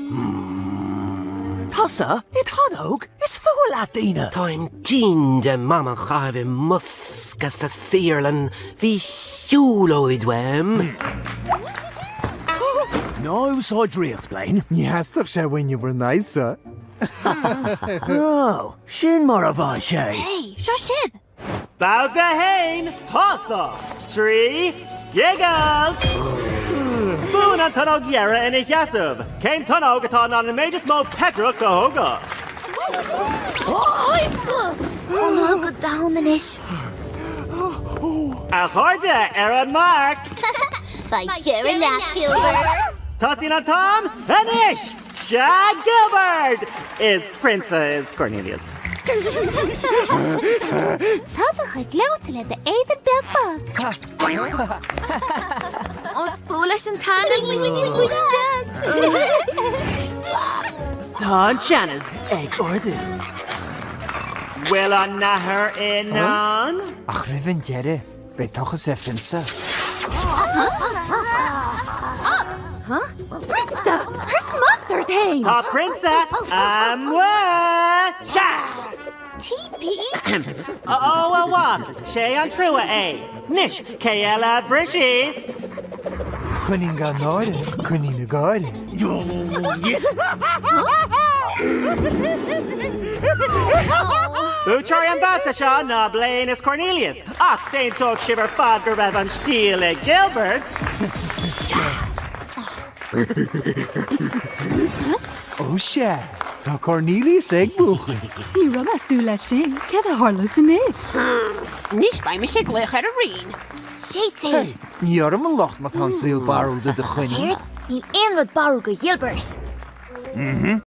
Tassa, it Sonóige is full Latina. Time teen de mama chaive muska sa Féachaint vi siúlóid wem. No, so draíocht, Blaine. Yes, toch sé when you were nice, sir. Oh, sin mar a bhaid sé. Hey, shib. Bow behain, Tassa, 3, giggles. Bíonn an tonóg Gearrthóg in Iasub. Céim tonóg atá an méidir mó Petra go hoga. Oh, go down in it. A chuirde an mark. By Foireann Gilbert. Tosin an Tom, Anish, Shag Gilbert is Prince Cornelius. Tata chuid leutile de éidir beag. Os búlas an tanning. Tá Shanna's egg ordu. Will an nahar in on? Ach, rifin Jerry. Be toch is effinsa. Prince, her smother thing. Ha Prince, Sha! TP. Oh, what? She an trua, Nish, Kaela Brishi. Kunning ga noorden, kunning na garden. Foireann Batasha na Blaine is Cornelius. Ach, they talk shiver fodder Revan Steele Gilbert. Oh, sha. Ta Cornelius egg buchen. Ní rama súla sin, cad a harlas in ish. Níos by me sé gluch ar a rin. Shade. Ní orm an locht mat han seal barrel de chwinning. Heard, in een wat barrel go Gilbert.